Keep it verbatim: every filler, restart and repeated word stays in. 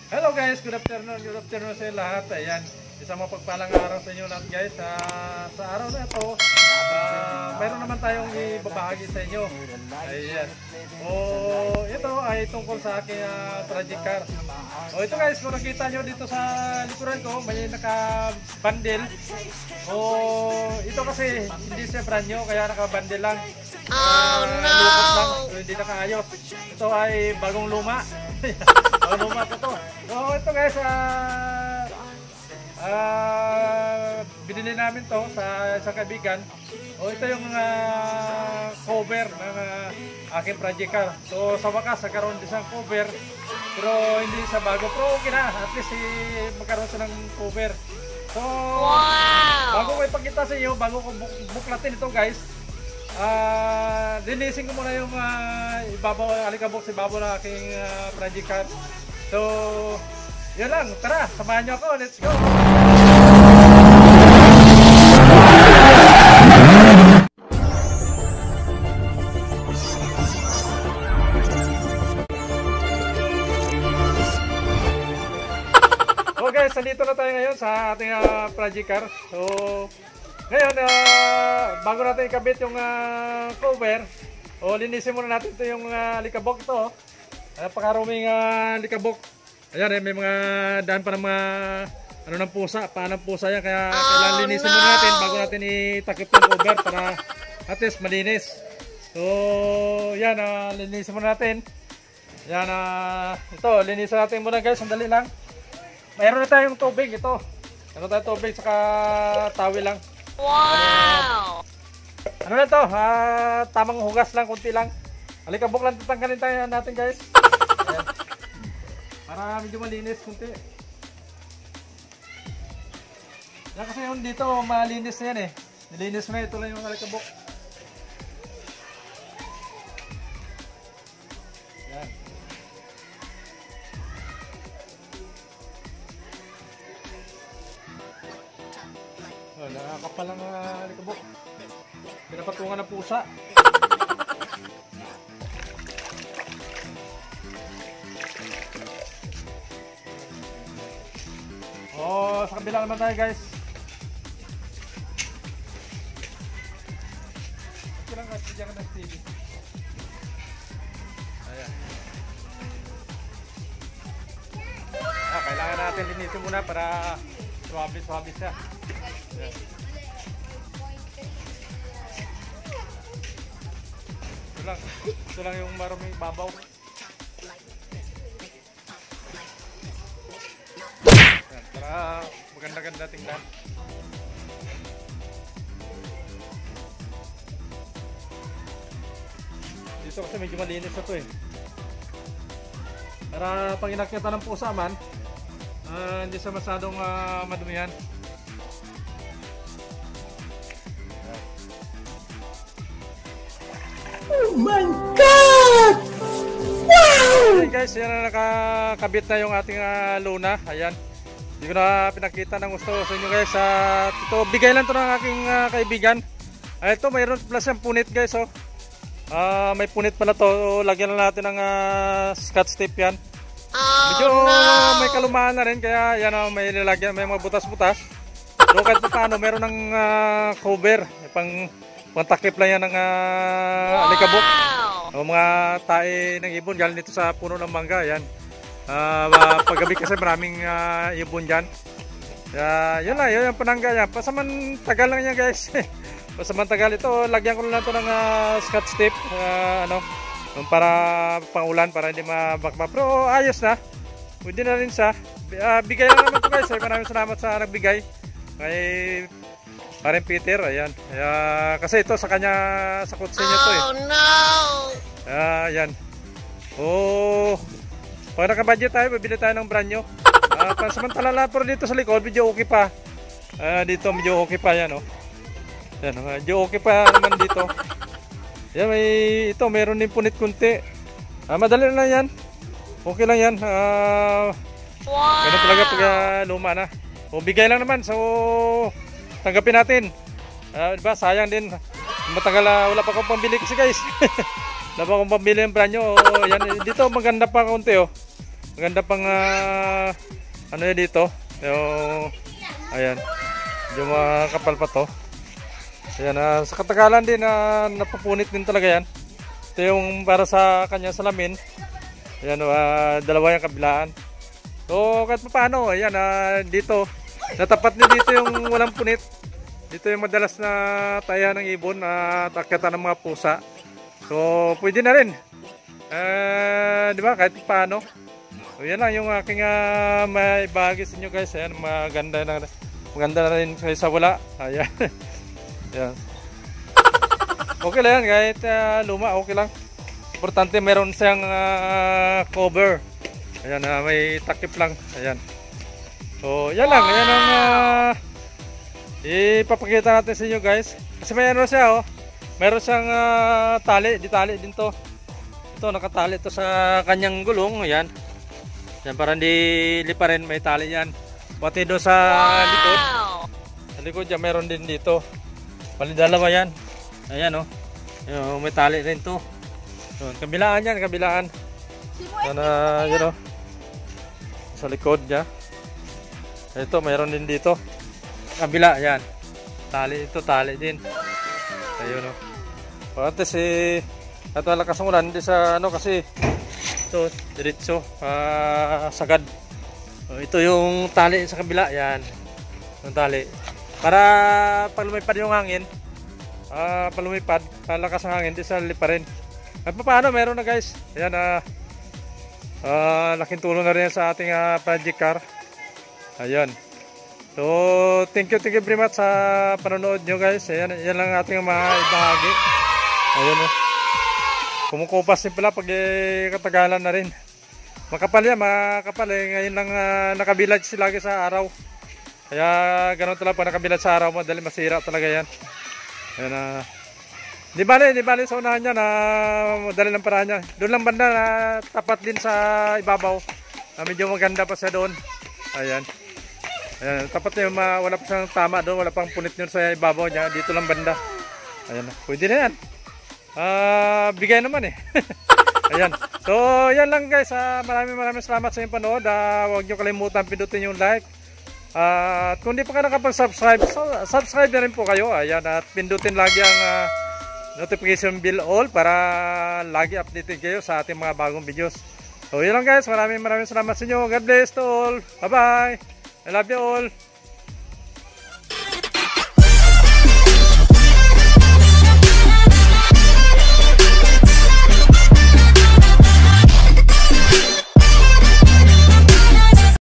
Hello guys, good afternoon, good afternoon sa lahat. Ayan, isang mapagpalang araw sa inyo lahat guys. Uh, sa araw na ito, uh, mayroon naman tayong ibabahagi sa inyo. Ayan. O, ito ay tungkol sa aking uh, tragic car. O, ito guys, kung nakita nyo dito sa likuran ko, may naka-bundle. O, ito kasi hindi siya brand new, kaya naka-bundle lang. Oh no! Lupot lang, so, hindi nakaayos. Ito ay bagong luma. Oh, luma ko to. So ito guys, uh, uh, binili namin to sa isang kaibigan. O ito yung uh, cover ng uh, aking project car. So sa wakas, nagkaroon din siyang cover. Pero hindi siya bago. Pero okay na, at least eh, magkaroon siya ng cover. So, wow! Bago ko ipakita sa iyo, bago ko buk buklatin ito guys, Uh, linisin ko muna yung uh, ibabaw, alikabok sa ibabaw ng aking uh, project car. So, yun lang. Tara, samahan nyo ako. Let's go! So guys, nandito na tayo ngayon sa ating uh, project car. So, ngayon, uh, bago natin ikabit yung uh, cover, o linisin muna natin ito yung uh, likabok ito. Napakaruming uh, likabok. Ayan, eh, may mga daan pa ng mga ano ng pusa, paan ng pusa yan. Kaya oh, kailangan linisin no. muna natin bago natin itakip yung cover para at least malinis. So, yan, uh, linisin muna natin. Yan, uh, ito, linisin natin muna guys, sandali lang. Mayroon na tayong tubig ito. Mayroon tayong tubig, saka tawil lang. Wow! Ano na to? Uh, tamang hugas lang, kunti lang. Alikabok lang tatanggalin tayo natin guys. Ayan. Para medyo malinis kunti. Yan kasi yung dito malinis na yan eh. Nilinis na ito lang yung alikabok. Yan. Oh, nakakapal lang uh, alikabok. Pinapatungan ng pusa. Oh, sa kabila naman tayo guys. Kurang kasi dyan ka ng T V. Ayan. Ah, kailangan natin linisin muna para swabe-swabe siya. Ayan. Ito lang, ito lang yung maruming babaw. Ayan, para maganda-ganda tingnan. Dito kasi medyo malinis na ito eh. Para pag inakyatan ng pusa man, uh, hindi siya masyadong uh, madumihan. Oh my God! Wow! Okay guys, yan na nakakabit na yung ating uh, luna. Ayan. Hindi ko na pinakita ng gusto sa inyo guys. Uh, ito, bigay lang ito ng aking uh, kaibigan. Uh, ito, mayroon plus yung punit guys. Oh. Uh, may punit pala to. So, lagyan na natin ng uh, scotch tape yan. Medyo oh, no. may kalumaan na rin. Kaya yan, uh, may nilagyan, may mga butas-butas. So kahit pa paano, meron ng uh, cover. May pang pantakip lang yan ng uh, alikabok. O mga tae ng ibon galing dito sa puno ng mangga. Yan. Uh, paggabi kasi maraming uh, ibon dyan. Uh, yun lang, yun yung panangga yan. Pasaman tagal lang yan guys. Pasaman tagal ito. Lagyan ko lang ito ng uh, scotch tape. Uh, ano, para pangulan, para hindi mabakba. Pero ayos na. Pwede na rin siya. Uh, bigay lang naman ito guys. Maraming salamat sa nagbigay. Kay Paring Peter, ayan. Uh, kasi ito sa kanya, sa kutsi niya to eh. Oh no! Uh, ayan. Oh, pag naka-budget tayo, bibili tayo ng brand new. Uh, pansamantala lang, pero dito sa likod, medyo okay pa. Uh, dito medyo okay pa yan, oh. Ayan, medyo okay pa naman dito. Ayan, may, ito, meron din punit kunti. Uh, madali lang yan. Okay lang yan. Uh, wow! Ganun talaga pag uh, luma na. O, bigay lang naman, so tanggapin natin. Uh, diba, sayang din. Matagal, uh, wala pa akong pambili kasi guys. Wala pa akong pambili ng brand new. O, yan, dito maganda pa konti oh. Maganda pang uh, ano yun dito. Yung, ayan. Medyo makapal pa to. Ayan, uh, sa katagalan din na uh, napupunit din talaga yan. Ito yung para sa kanya salamin. Ayan, uh, dalawa yung kabilaan. So kahit pa paano, ayan, uh, dito. Natapat niyo dito yung walang punit. Dito yung madalas na taya ng ibon at uh, akyatan ng mga pusa. So pwede na rin. Uh, di ba? Kahit pa paano. So yan lang yung aking uh, may bahagi sa inyo guys. Ayan, maganda na, maganda na rin sa wala. Ayan. Ayan. Okay lang yan, kahit uh, luma, okay lang. Importante meron siyang uh, cover. Ayan, uh, may takip lang. Ayan. So yan lang, ayan ang uh, ipapakita natin sa inyo guys. Kasi may ano siya, oh. Meron siyang uh, tali, di tali din to. Ito, nakatali to sa kanyang gulong. Ayan. Yan, para hindi liparin, may tali yan. Pati doon sa likod. Sa likod yan, meron din dito. Bali dalawa yan. Ayan, oh. Ayan, may tali rin to. So, kabilaan yan, kabilaan. Yan, uh, yun, oh. Sa likod niya. Ito, mayroon din dito. Kabila, yan. Tali ito, tali din. Ayun, oh. Pati si at wala kasang ulan, hindi sa ano kasi ito, diretso, uh, sagad. So, ito yung tali sa kabila, yan. Yung tali. Para pag lumipad yung hangin, uh, pag lumipad, lakas ng hangin, hindi sa liparin. At paano, meron na guys. Ayan, uh, uh, laking tulong na rin sa ating uh, project car. Ayan. So, thank you, thank you very much sa panonood nyo guys. Ayan, yan lang ating mga ibahagi. Ayan o. Oh. Kumukupas din pala pag eh, katagalan na rin. Makapal yan, makapal eh. Ngayon lang uh, nakabilad sila lagi sa araw. Kaya ganun talaga pag nakabilad sa araw, madali masira talaga yan. Ayan na. Uh, di bali, di bali sa unahan niya na madali lang paraan niya. Doon lang banda na tapat din sa ibabaw. Uh, medyo maganda pa siya doon. Ayan. Ayan, tapat na yung uh, wala pa siyang tama doon, wala pang punit nyo sa ibabaw niya, dito lang banda. Ayan, pwede na yan. Uh, bigay naman eh. Ayan, so yan lang guys, uh, maraming maraming salamat sa inyong panood. Uh, huwag nyo kalimutan pindutin yung like. Uh, at kung di pa ka nakapag-subscribe, so, subscribe na rin po kayo. Ayan, at pindutin lagi ang uh, notification bell all para lagi updated kayo sa ating mga bagong videos. So yan lang guys, maraming maraming salamat sa inyo. God bless to all. Bye bye. I love you all.